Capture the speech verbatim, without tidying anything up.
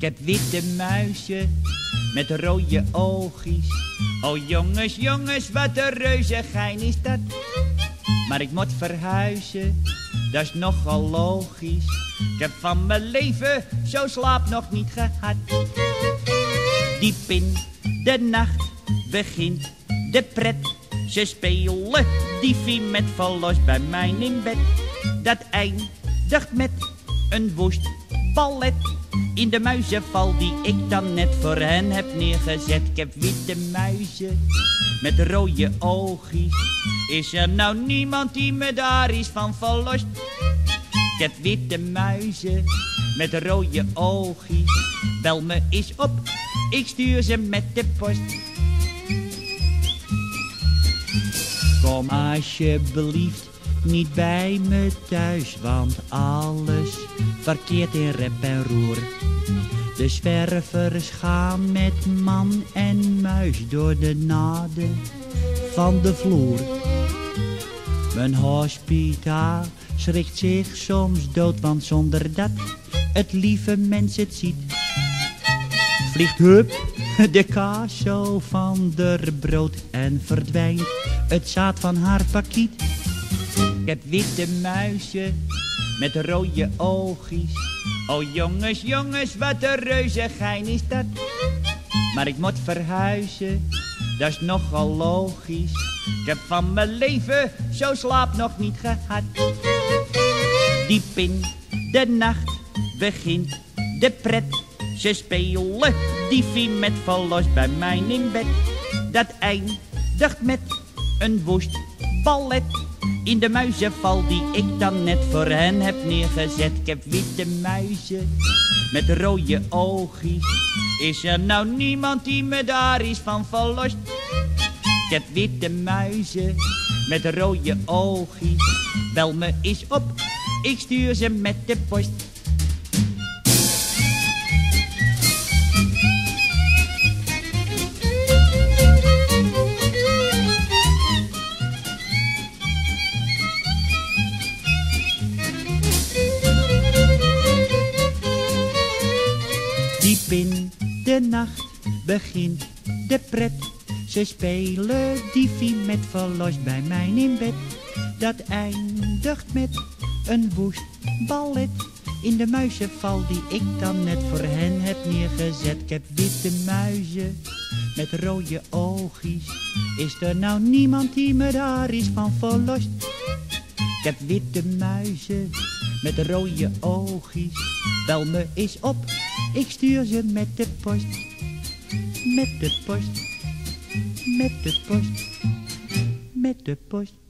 heb witte muizen met rode oogjes. Oh jongens, jongens, wat een reuzengein is dat. Maar ik moet verhuizen, dat is nogal logisch. Ik heb van mijn leven zo slaap nog niet gehad. Diep in de nacht begint de pret. Ze spelen diefie met verlos bij mij in bed. Dat eindigt met een woest ballet. In de muizenval die ik dan net voor hen heb neergezet. Ik heb witte muizen met rode oogjes. Is er nou niemand die me daar is van verlost? Ik heb witte muizen met rode oogjes. Bel me eens op, ik stuur ze met de post. Kom alsjeblieft niet bij me thuis, want alles verkeert in rep en roer. De zwervers gaan met man en muis door de naden van de vloer. Mijn hospitaal schrikt zich soms dood, want zonder dat het lieve mens het ziet, vliegt hup de kaas zo van der brood en verdwijnt het zaad van haar pakiet. Ik heb witte muizen met rode oogjes. Oh jongens, jongens, wat een reuzengein is dat. Maar ik moet verhuizen, dat is nogal logisch. Ik heb van mijn leven zo slaap nog niet gehad. Diep in de nacht begint de pret. Ze spelen diefie met verlos bij mij in bed. Dat eindigt met een woest ballet. In de muizenval die ik dan net voor hen heb neergezet. Ik heb witte muizen met rode oogjes. Is er nou niemand die me daar is van verlost? Ik heb witte muizen met rode oogjes. Bel me eens op, ik stuur ze met de post. Diep in de nacht begint de pret. Ze spelen diefie met verlos bij mij in bed. Dat eindigt met een woest ballet. In de muizenval die ik dan net voor hen heb neergezet. Ik heb witte muizen met rode oogjes. Is er nou niemand die me daar is van verlost? Ik heb witte muizen met rode oogjes. Bel me eens op, ik stuur ze met de post. Met de post, met de post, met de post.